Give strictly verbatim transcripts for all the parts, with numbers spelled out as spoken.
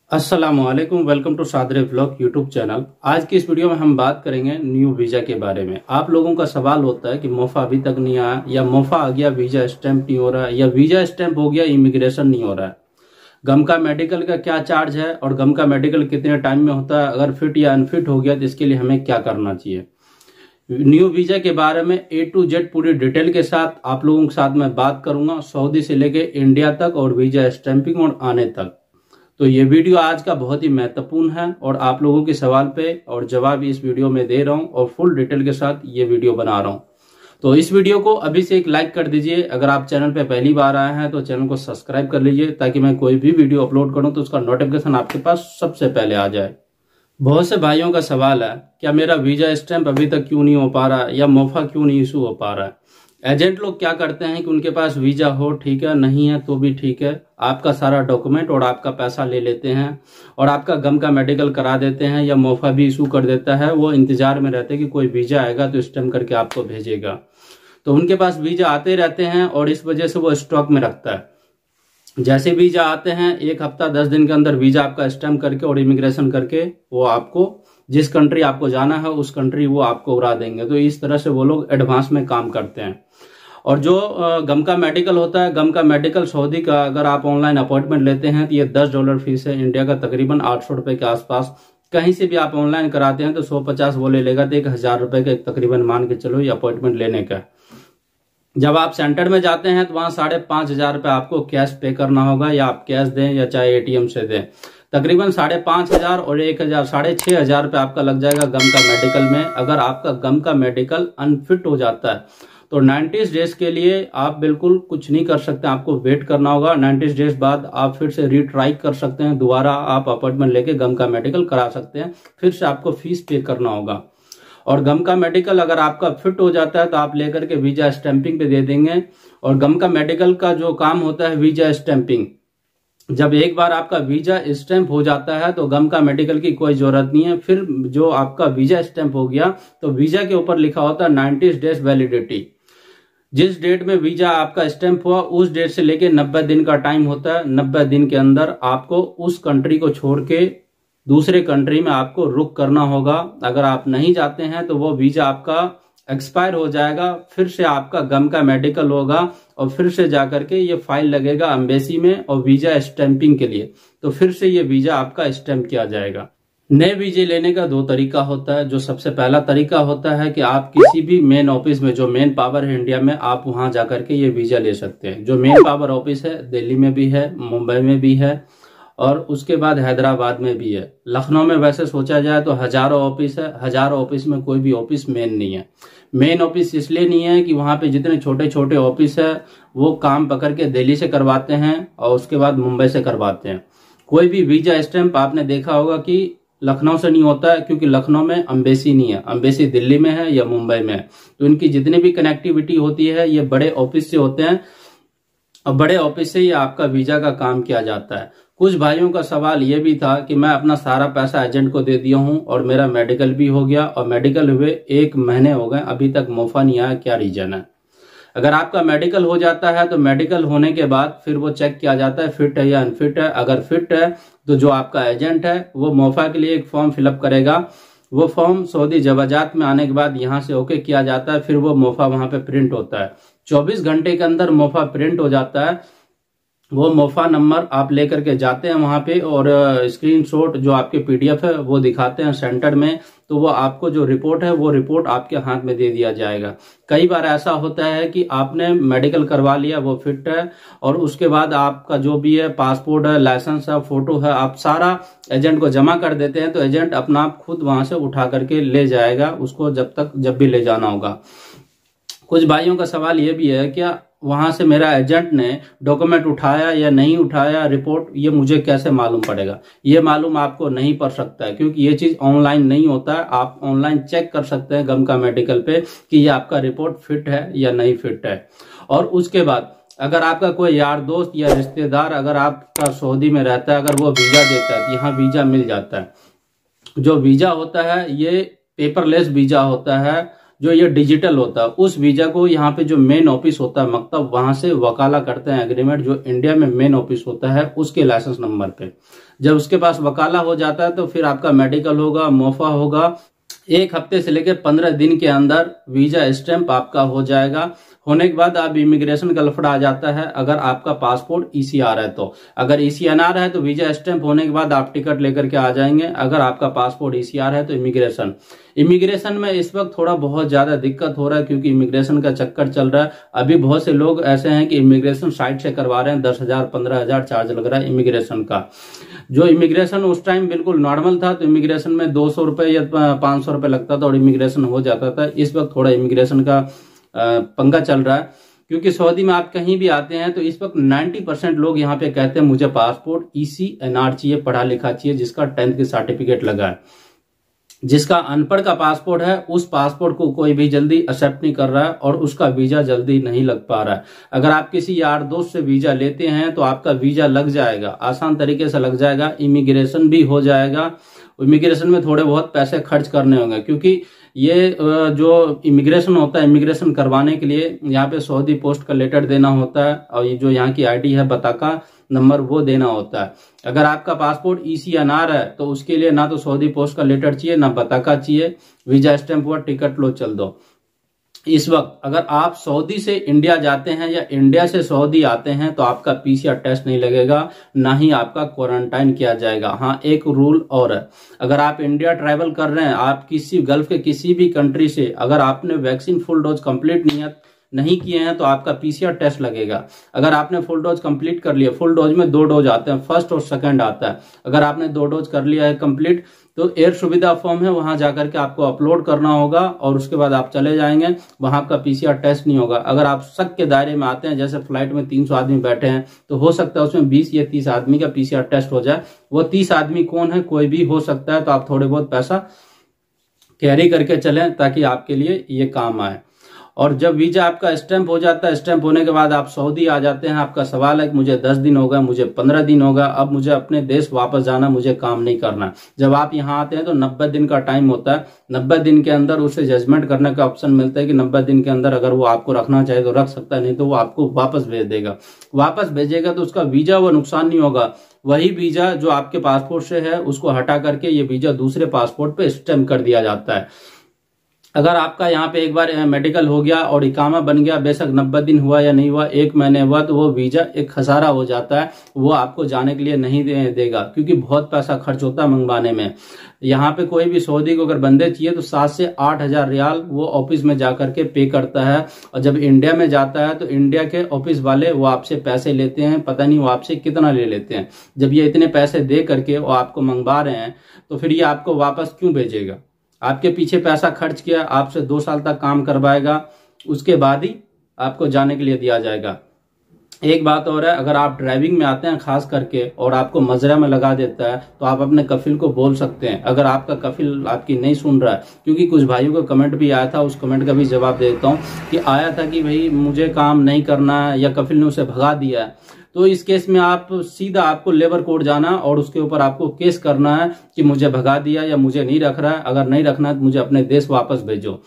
अस्सलामुअलैकुम, welcome to Sadre vlog YouTube channel. आज की इस वीडियो में हम बात करेंगे न्यू वीजा के बारे में। आप लोगों का सवाल होता है कि मोफा अभी तक नहीं आया, या मोफा आ गया वीजा स्टैंप नहीं हो रहा है, या वीजा स्टैंप हो गया इमिग्रेशन नहीं हो रहा है। गम का मेडिकल का क्या चार्ज है और गम का मेडिकल कितने टाइम में होता है, अगर फिट या अनफिट हो गया तो इसके लिए हमें क्या करना चाहिए। न्यू वीजा के बारे में ए टू जेड पूरी डिटेल के साथ आप लोगों के साथ मैं बात करूंगा, सऊदी से लेके इंडिया तक और वीजा स्टैंपिंग और आने तक। तो ये वीडियो आज का बहुत ही महत्वपूर्ण है और आप लोगों के सवाल पे और जवाब इस वीडियो में दे रहा हूं और फुल डिटेल के साथ ये वीडियो बना रहा हूं। तो इस वीडियो को अभी से एक लाइक कर दीजिए। अगर आप चैनल पे पहली बार आए हैं तो चैनल को सब्सक्राइब कर लीजिए, ताकि मैं कोई भी वीडियो अपलोड करूं तो उसका नोटिफिकेशन आपके पास सबसे पहले आ जाए। बहुत से भाइयों का सवाल है, क्या मेरा वीजा स्टैंप अभी तक क्यों नहीं हो पा रहा है, या मोफा क्यों नहीं इशू हो पा रहा है। एजेंट लोग क्या करते हैं कि उनके पास वीजा हो, ठीक है, नहीं है तो भी ठीक है, आपका सारा डॉक्यूमेंट और आपका पैसा ले लेते हैं और आपका गम का मेडिकल करा देते हैं, या मोफा भी इशू कर देता है। वो इंतजार में रहते हैं कि कोई वीजा आएगा तो स्टैंप करके आपको भेजेगा। तो उनके पास वीजा आते रहते हैं और इस वजह से वो स्टॉक में रखता है। जैसे वीजा आते हैं एक हफ्ता दस दिन के अंदर वीजा आपका स्टैंप करके और इमिग्रेशन करके वो आपको जिस कंट्री आपको जाना है उस कंट्री वो आपको उड़ा देंगे। तो इस तरह से वो लोग एडवांस में काम करते हैं। और जो गम का मेडिकल होता है, गम का मेडिकल सऊदी का अगर आप ऑनलाइन अपॉइंटमेंट लेते हैं तो ये दस डॉलर फीस है। इंडिया का तकरीबन आठ सौ रुपए के आसपास। कहीं से भी आप ऑनलाइन कराते हैं तो सौ पचास वो ले लेगा, तो एक हजार रुपए का तकरीबन मान के चलो ये अपॉइंटमेंट लेने का। जब आप सेंटर में जाते हैं तो वहां साढ़े पांच हजार रुपए आपको कैश पे करना होगा, या आप कैश दें या चाहे एटीएम से दें। तकरीबन साढ़े पांच हजार और एक हजार साढ़े छह हजार रुपए आपका लग जाएगा गम का मेडिकल में। अगर आपका गम का मेडिकल अनफिट हो जाता है तो नाइन्टी डेज के लिए आप बिल्कुल कुछ नहीं कर सकते, आपको वेट करना होगा। नाइन्टी डेज बाद आप फिर से रीट्राई कर सकते हैं, दोबारा आप अपॉइंटमेंट लेके गम का मेडिकल करा सकते हैं। फिर से आपको फीस पे करना होगा। और गम का मेडिकल अगर आपका फिट हो जाता है तो आप लेकर के वीजा स्टैंपिंग पे दे देंगे। और गम का मेडिकल का जो काम होता है वीजा स्टैंपिंग, जब एक बार आपका वीजा स्टैंप हो जाता है तो गम का मेडिकल की कोई जरूरत नहीं है। फिर जो आपका वीजा स्टैंप हो गया तो वीजा के ऊपर लिखा होता है नाइन्टी डेज वैलिडिटी। जिस डेट में वीजा आपका स्टैंप हुआ उस डेट से लेके नब्बे दिन का टाइम होता है। नब्बे दिन के अंदर आपको उस कंट्री को छोड़ के दूसरे कंट्री में आपको रुक करना होगा। अगर आप नहीं जाते हैं तो वो वीजा आपका एक्सपायर हो जाएगा। फिर से आपका गम का मेडिकल होगा और फिर से जाकर के ये फाइल लगेगा एम्बेसी में और वीजा स्टैंपिंग के लिए। तो फिर से ये वीजा आपका स्टैंप किया जाएगा। नए वीजे लेने का दो तरीका होता है। जो सबसे पहला तरीका होता है कि आप किसी भी मेन ऑफिस में, जो मेन पावर है इंडिया में, आप वहां जाकर के ये वीजा ले सकते हैं। जो मेन पावर ऑफिस है दिल्ली में भी है, मुंबई में भी है और उसके बाद हैदराबाद में भी है। लखनऊ में वैसे सोचा जाए तो हजारों ऑफिस है, हजारों ऑफिस में कोई भी ऑफिस मेन नहीं है। मेन ऑफिस इसलिए नहीं है कि वहां पे जितने छोटे छोटे ऑफिस है वो काम पकड़ के दिल्ली से करवाते हैं और उसके बाद मुंबई से करवाते हैं। कोई भी वीजा स्टैंप आपने देखा होगा कि लखनऊ से नहीं होता है, क्योंकि लखनऊ में अम्बेसी नहीं है। अम्बेसी दिल्ली में है या मुंबई में है। तो इनकी जितनी भी कनेक्टिविटी होती है ये बड़े ऑफिस से होते हैं और बड़े ऑफिस से ही आपका वीजा का काम किया जाता है। कुछ भाइयों का सवाल ये भी था कि मैं अपना सारा पैसा एजेंट को दे दिया हूं और मेरा मेडिकल भी हो गया और मेडिकल हुए एक महीने हो गए, अभी तक मोफा नहीं आया, क्या रीजन है। अगर आपका मेडिकल हो जाता है तो मेडिकल होने के बाद फिर वो चेक किया जाता है फिट है या अनफिट है। अगर फिट है तो जो आपका एजेंट है वो मोफा के लिए एक फॉर्म फिलअप करेगा। वो फॉर्म सऊदी जवाजात में आने के बाद यहाँ से ओके किया जाता है। फिर वो मोफा वहां पे प्रिंट होता है। चौबीस घंटे के अंदर मोफा प्रिंट हो जाता है। वो मोफा नंबर आप लेकर के जाते हैं वहां पे और स्क्रीनशॉट जो आपके पीडीएफ है वो दिखाते हैं सेंटर में। तो वो आपको जो रिपोर्ट है वो रिपोर्ट आपके हाथ में दे दिया जाएगा। कई बार ऐसा होता है कि आपने मेडिकल करवा लिया, वो फिट है, और उसके बाद आपका जो भी है पासपोर्ट है, लाइसेंस है, फोटो है, आप सारा एजेंट को जमा कर देते हैं। तो एजेंट अपना आप खुद वहां से उठा करके ले जाएगा उसको, जब तक जब भी ले जाना होगा। कुछ भाइयों का सवाल ये भी है, क्या वहां से मेरा एजेंट ने डॉक्यूमेंट उठाया या नहीं उठाया, रिपोर्ट, ये मुझे कैसे मालूम पड़ेगा। ये मालूम आपको नहीं पड़ सकता है, क्योंकि ये चीज ऑनलाइन नहीं होता है। आप ऑनलाइन चेक कर सकते हैं गम का मेडिकल पे कि ये आपका रिपोर्ट फिट है या नहीं फिट है। और उसके बाद अगर आपका कोई यार दोस्त या रिश्तेदार अगर आपका सऊदी में रहता है, अगर वो वीजा देता है तो यहाँ वीजा मिल जाता है। जो वीजा होता है ये पेपरलेस वीजा होता है। जो ये डिजिटल होता है उस वीजा को यहाँ पे जो मेन ऑफिस होता है मकतब वहां से वकाला करते हैं एग्रीमेंट, जो इंडिया में मेन ऑफिस होता है उसके लाइसेंस नंबर पे। जब उसके पास वकाला हो जाता है तो फिर आपका मेडिकल होगा, मोफा होगा, एक हफ्ते से लेकर पंद्रह दिन के अंदर वीजा स्टैंप आपका हो जाएगा। होने के बाद आप इमिग्रेशन का लफड़ा आ जाता है अगर आपका पासपोर्ट ईसीआर है तो। अगर ईसीएनआर है तो वीजा स्टैंप होने के बाद आप टिकट लेकर के आ जाएंगे। अगर आपका पासपोर्ट ईसीआर है तो इमिग्रेशन इमिग्रेशन में इस वक्त थोड़ा बहुत ज्यादा दिक्कत हो रहा है क्योंकि इमिग्रेशन का चक्कर चल रहा है। अभी बहुत से लोग ऐसे हैं कि इमिग्रेशन साइट से करवा रहे हैं, दस हजार पंद्रह हजार चार्ज लग रहा है इमिग्रेशन का। जो इमिग्रेशन उस टाइम बिल्कुल नॉर्मल था तो इमिग्रेशन में दो सौ रुपए या पांच सौ रुपए लगता था और इमिग्रेशन हो जाता था। इस वक्त थोड़ा इमिग्रेशन का पंगा चल रहा है क्योंकि सऊदी में आप कहीं भी आते हैं तो इस वक्त नब्बे परसेंट लोग यहाँ पे कहते हैं मुझे पासपोर्ट ईसीएनआर चाहिए, पढ़ा लिखा चाहिए, जिसका टेंथ की सर्टिफिकेट लगा है। जिसका अनपढ़ का पासपोर्ट है उस पासपोर्ट को कोई भी जल्दी एक्सेप्ट नहीं कर रहा है और उसका वीजा जल्दी नहीं लग पा रहा है। अगर आप किसी यार दोस्त से वीजा लेते हैं तो आपका वीजा लग जाएगा, आसान तरीके से लग जाएगा, इमिग्रेशन भी हो जाएगा। इमिग्रेशन में थोड़े बहुत पैसे खर्च करने होंगे क्योंकि ये जो इमिग्रेशन होता है, इमिग्रेशन करवाने के लिए यहाँ पे सऊदी पोस्ट का लेटर देना होता है और ये जो यहाँ की आईडी है बताका नंबर वो देना होता है। अगर आपका पासपोर्ट ईसीएनआर है तो उसके लिए ना तो सऊदी पोस्ट का लेटर चाहिए ना बताका चाहिए, वीजा स्टैंप हुआ, टिकट लो चल दो। इस वक्त अगर आप सऊदी से इंडिया जाते हैं या इंडिया से सऊदी आते हैं तो आपका पीसीआर टेस्ट नहीं लगेगा, ना ही आपका क्वारंटाइन किया जाएगा। हाँ, एक रूल और है, अगर आप इंडिया ट्रैवल कर रहे हैं, आप किसी गल्फ के किसी भी कंट्री से, अगर आपने वैक्सीन फुल डोज कंप्लीट नहीं है नहीं किए हैं तो आपका पीसीआर टेस्ट लगेगा। अगर आपने फुल डोज कंप्लीट कर लिया, फुल डोज में दो डोज आते हैं, फर्स्ट और सेकंड आता है। अगर आपने दो डोज कर लिया है कंप्लीट तो एयर सुविधा फॉर्म है, वहां जाकर के आपको अपलोड करना होगा और उसके बाद आप चले जाएंगे, वहां आपका पीसीआर टेस्ट नहीं होगा। अगर आप शक के दायरे में आते हैं, जैसे फ्लाइट में तीन सौ आदमी बैठे हैं तो हो सकता है उसमें बीस या तीस आदमी का पीसीआर टेस्ट हो जाए। वो तीस आदमी कौन है, कोई भी हो सकता है, तो आप थोड़े बहुत पैसा कैरी करके चलें ताकि आपके लिए ये काम आए। और जब वीजा आपका स्टैंप हो जाता है, स्टैंप होने के बाद आप सऊदी आ जाते हैं। आपका सवाल है कि मुझे दस दिन होगा, मुझे पंद्रह दिन होगा, अब मुझे अपने देश वापस जाना, मुझे काम नहीं करना। जब आप यहाँ आते हैं तो नब्बे दिन का टाइम होता है। नब्बे दिन के अंदर उसे जजमेंट करने का ऑप्शन मिलता है कि नब्बे दिन के अंदर अगर वो आपको रखना चाहे तो रख सकता है, नहीं तो वो आपको वापस भेज देगा। वापस भेजेगा तो उसका वीजा वो नुकसान नहीं होगा, वही वीजा जो आपके पासपोर्ट से है उसको हटा करके ये वीजा दूसरे पासपोर्ट पे स्टैंप कर दिया जाता है। अगर आपका यहाँ पे एक बार मेडिकल हो गया और इकामा बन गया, बेशक नब्बे दिन हुआ या नहीं हुआ, एक महीने हुआ, तो वो वीजा एक खसारा हो जाता है, वो आपको जाने के लिए नहीं दे, देगा क्योंकि बहुत पैसा खर्च होता है मंगवाने में। यहाँ पे कोई भी सऊदी को अगर बंदे चाहिए तो सात से आठ हजार रियाल वो ऑफिस में जाकर के पे करता है। और जब इंडिया में जाता है तो इंडिया के ऑफिस वाले वो आपसे पैसे लेते हैं, पता नहीं वो आपसे कितना ले लेते हैं। जब ये इतने पैसे दे करके वो आपको मंगवा रहे हैं तो फिर ये आपको वापस क्यों भेजेगा? आपके पीछे पैसा खर्च किया, आपसे दो साल तक काम करवाएगा, उसके बाद ही आपको जाने के लिए दिया जाएगा। एक बात और है, अगर आप ड्राइविंग में आते हैं खास करके और आपको मजरा में लगा देता है तो आप अपने कफिल को बोल सकते हैं। अगर आपका कफिल आपकी नहीं सुन रहा है, क्योंकि कुछ भाइयों का कमेंट भी आया था, उस कमेंट का भी जवाब दे देता हूँ कि आया था कि भाई मुझे काम नहीं करना है या कफिल ने उसे भगा दिया है, तो इस केस में आप सीधा आपको लेबर कोर्ट जाना और उसके ऊपर आपको केस करना है कि मुझे भगा दिया या मुझे नहीं रख रहा है, अगर नहीं रखना है तो मुझे अपने देश वापस भेजो।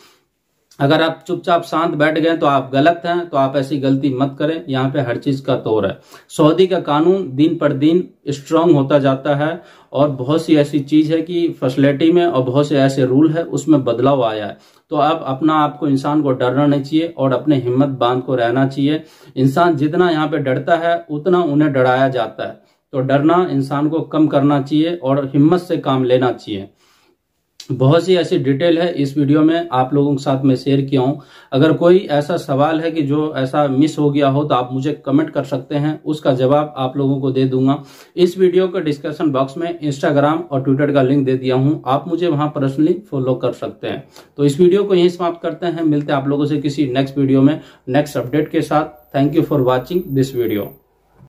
अगर आप चुपचाप शांत बैठ गए तो आप गलत हैं, तो आप ऐसी गलती मत करें। यहाँ पे हर चीज का तौर है। सऊदी का कानून दिन पर दिन स्ट्रांग होता जाता है और बहुत सी ऐसी चीज है कि फैसिलिटी में और बहुत से ऐसे रूल है उसमें बदलाव आया है। तो अब अपना आपको इंसान को डरना नहीं चाहिए और अपने हिम्मत बांध को रहना चाहिए। इंसान जितना यहाँ पे डरता है उतना उन्हें डराया जाता है, तो डरना इंसान को कम करना चाहिए और हिम्मत से काम लेना चाहिए। बहुत सी ऐसी डिटेल है इस वीडियो में आप लोगों के साथ मैं शेयर किया हूं। अगर कोई ऐसा सवाल है कि जो ऐसा मिस हो गया हो तो आप मुझे कमेंट कर सकते हैं, उसका जवाब आप लोगों को दे दूंगा। इस वीडियो के डिस्क्रिप्शन बॉक्स में इंस्टाग्राम और ट्विटर का लिंक दे दिया हूं, आप मुझे वहां पर्सनली फॉलो कर सकते हैं। तो इस वीडियो को यहीं समाप्त करते हैं, मिलते हैं आप लोगों से किसी नेक्स्ट वीडियो में नेक्स्ट अपडेट के साथ। Thank you for watching this video.